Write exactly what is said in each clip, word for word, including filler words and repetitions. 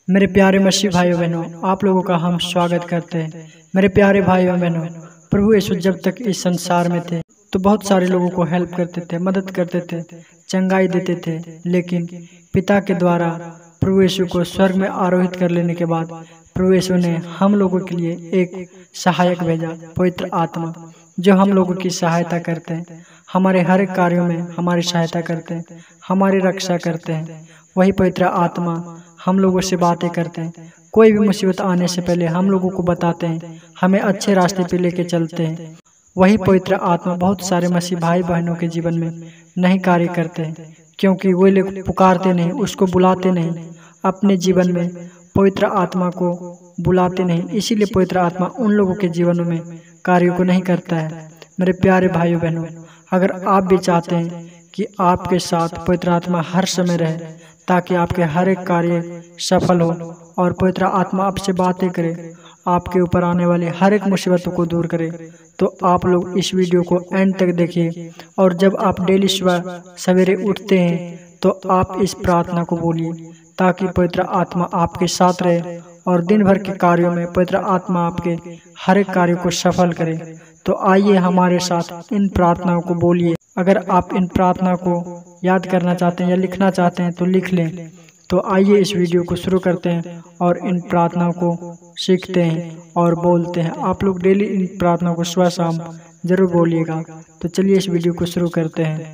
मेरे प्यारे मसीह भाइयों बहनों, आप लोगों का हम स्वागत करते हैं। मेरे प्यारे भाइयों बहनों, प्रभु यीशु जब तक इस संसार में थे तो बहुत सारे लोगों को हेल्प करते थे, मदद करते थे, चंगाई देते थे। लेकिन पिता के द्वारा प्रभु यीशु को स्वर्ग में आरोहित कर लेने के बाद प्रभु यीशु ने हम लोगों के लिए एक सहायक भेजा, पवित्र आत्मा, जो हम लोगों की सहायता करते हैं, हमारे हर एक कार्यों में हमारी सहायता करते हैं, हमारी रक्षा करते हैं। वही पवित्र आत्मा हम लोगों से बातें करते हैं, कोई भी मुसीबत आने से पहले हम लोगों को बताते हैं, हमें अच्छे रास्ते पे लेके चलते हैं। वही पवित्र आत्मा बहुत सारे मसीह भाई बहनों के जीवन में नहीं कार्य करते हैं, क्योंकि वो लोग पुकारते नहीं, उसको बुलाते नहीं, अपने जीवन में पवित्र आत्मा को बुलाते नहीं। इसीलिए पवित्र आत्मा उन लोगों के जीवन में कार्यों को नहीं करता है। मेरे प्यारे भाइयों बहनों, अगर आप भी चाहते हैं कि आपके साथ पवित्र आत्मा हर समय रहे, ताकि आपके हर एक कार्य सफल हो और पवित्र आत्मा आपसे बातें करे, आपके ऊपर आने वाली हर एक मुसीबतों को दूर करे, तो आप लोग इस वीडियो को एंड तक देखिए। और जब आप डेली सुबह सवेरे उठते हैं तो आप इस प्रार्थना को बोलिए, ताकि पवित्र आत्मा आपके साथ रहे और दिन भर के कार्यों में पवित्र आत्मा आपके हर एक कार्य को सफल करे। तो आइए हमारे साथ इन प्रार्थनाओं को बोलिए। अगर आप इन प्रार्थना को याद करना चाहते हैं या लिखना चाहते हैं तो लिख लें। तो आइए इस वीडियो को शुरू करते हैं और इन प्रार्थनाओं को सीखते हैं और बोलते हैं। आप लोग डेली इन प्रार्थनाओं को सुबह शाम जरूर बोलिएगा। तो चलिए इस वीडियो को शुरू करते हैं।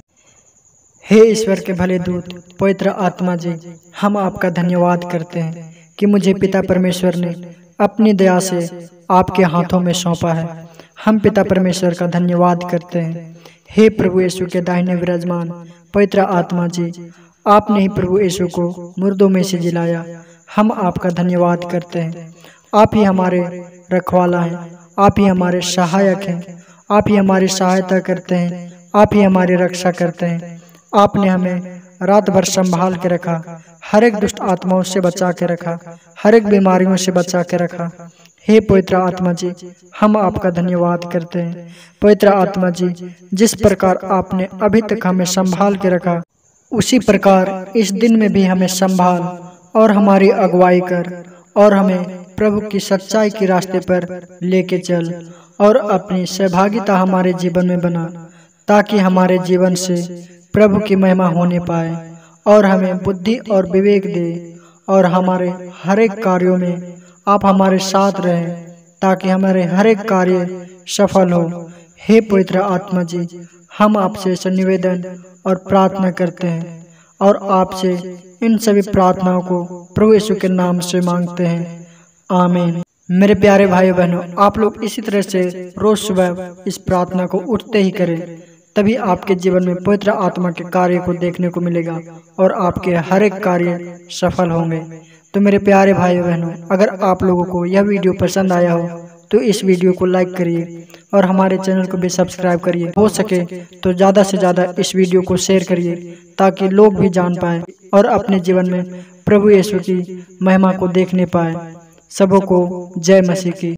हे ईश्वर के भले दूत पवित्र आत्मा जी, हम आपका धन्यवाद करते हैं कि मुझे पिता परमेश्वर ने अपनी दया से आपके हाथों में सौंपा है। हम पिता परमेश्वर का धन्यवाद करते हैं। हे प्रभु यीशु के दाहिने विराजमान पवित्र आत्मा जी, आपने ही प्रभु यीशु को मुर्दों में से जिलाया। हम आपका धन्यवाद करते हैं। आप ही हमारे रखवाला हैं, आप ही हमारे सहायक हैं, आप ही हमारी सहायता करते हैं, आप ही हमारी रक्षा करते हैं। आपने हमें रात भर संभाल के रखा, हर एक दुष्ट आत्माओं से बचा के रखा, हर एक बीमारियों से बचा के रखा। हे पवित्र आत्मा जी, हम आपका धन्यवाद करते हैं। पवित्र आत्मा जी, जिस प्रकार आपने अभी तक हमें संभाल के रखा, उसी प्रकार इस दिन में भी हमें संभाल और हमारी अगुवाई कर और हमें प्रभु की सच्चाई के रास्ते पर लेके चल और अपनी सहभागिता हमारे जीवन में बना, ताकि हमारे जीवन से प्रभु की महिमा होने पाए और हमें बुद्धि और विवेक दे और हमारे हर एक कार्यों में आप हमारे साथ रहें, ताकि हमारे हर एक कार्य सफल हो। हे पवित्र आत्मा जी, हम आपसे निवेदन और प्रार्थना करते हैं और आपसे इन सभी प्रार्थनाओं को प्रभु यीशु के नाम से मांगते हैं। आमीन। मेरे प्यारे भाई बहनों, आप लोग इसी तरह से रोज सुबह इस प्रार्थना को उठते ही करें, तभी आपके जीवन में पवित्र आत्मा के कार्य को देखने को मिलेगा और आपके हर एक कार्य सफल होंगे। तो मेरे प्यारे भाई बहनों, अगर आप लोगों को यह वीडियो पसंद आया हो तो इस वीडियो को लाइक करिए और हमारे चैनल को भी सब्सक्राइब करिए। हो सके तो ज़्यादा से ज़्यादा इस वीडियो को शेयर करिए, ताकि लोग भी जान पाएँ और अपने जीवन में प्रभु यीशु की महिमा को देखने पाए। सबों को जय मसीह की।